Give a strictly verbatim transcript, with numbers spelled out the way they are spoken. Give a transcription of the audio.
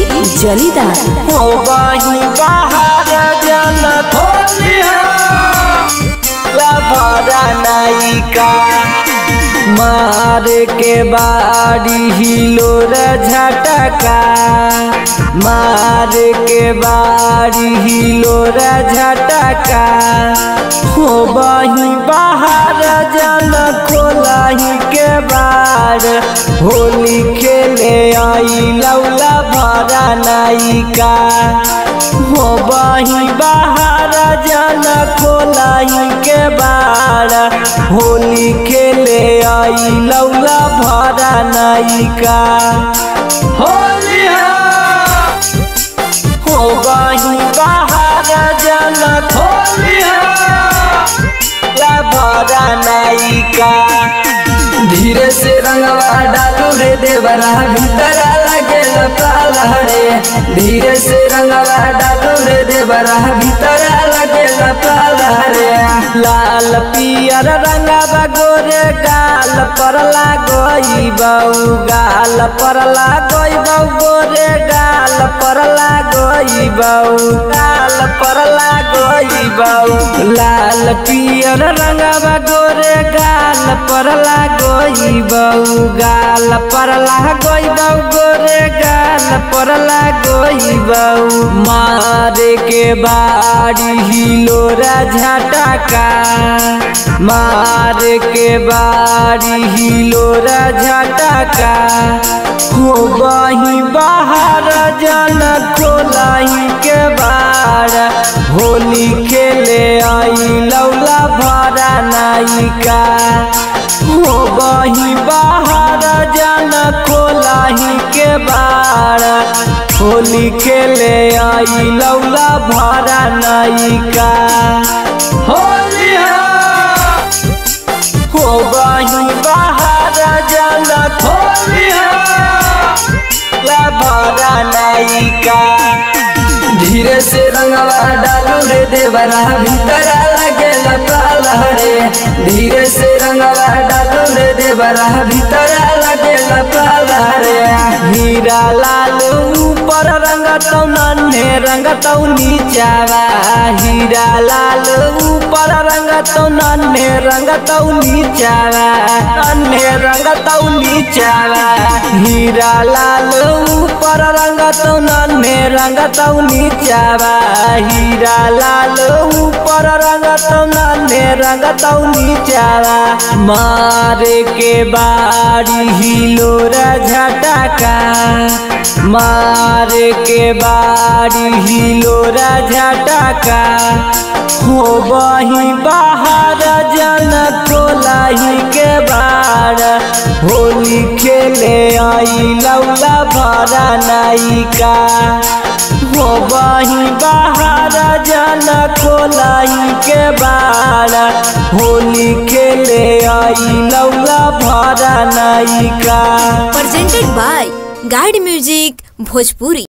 जलीदार हो गई बाहर जन खोलिया भरा नायिका मार के बाड़ी हिलोर झटका मार के बाड़ी हिलोर झटका हो बही बाहर जन खोलही के बार होली खेले आई लौला भरा नायिका हो बही बाहर जन खोलही के बार होली खेले आई लौला भरा नायिका होली हो बही बाहर जन खोलिया भरा नायिका धीरे से रंगवा डालू रे देवरा भीतर लगे पाला रे धीरे से रंगवा डालू रे देवरा भीतर लगे पाला रे लाल पियर रंगवा गोरे गाल पर लागई बऊ गाल पर लागई बऊ गोरे गाल पर लागई बऊ गाल पर लागई बऊ लाल पियर रंगवा गोरे गाल पर लागई बऊ गाल पर लागई बऊ गोरे गाल पर लागई बऊ मारे के बाड़ी हिलोरा झटका मार के बाड़ी हिलोरा झटका हो बही बाहर जन खोलही के बार होली खेले आई लौला भरा नायिका हो बही बाहर जन खोलही के बार होली खेले आई लौला भरा नायिका होली हो बही बाहर जन खोलिया भरा नायिका धीरे से रंगवा डालू रे देवरा भीतर लगे पाला रे धीरे से रंगवा डालू रे देवरा भीतर लगे पाला रे हीरा लाल ऊपर रंगतौ नन्हे रंगतौ नीचावा हीरा लाल ऊपर रंगतौ नन्हे रंगतौ नीचावा नन्हे रंगतौ नीचावा हीरा लाल ऊपर रंगतौ नन्हे रंगतौ नीचावा हीरा लाल ऊपर रंगतौ नन्हे रंगतौ नीचावा मारे के बाड़ी हिलोरा झटका मारे के बाड़ी हिलोरा झटका हो बही बाहर जन खोलही के बार होली खेले आई लौला भरा नायिका हो बही बाहर जन खोलही के बार होली खेले आई लौला भरा नायिका। Presented by Guide Music Bhojpuri.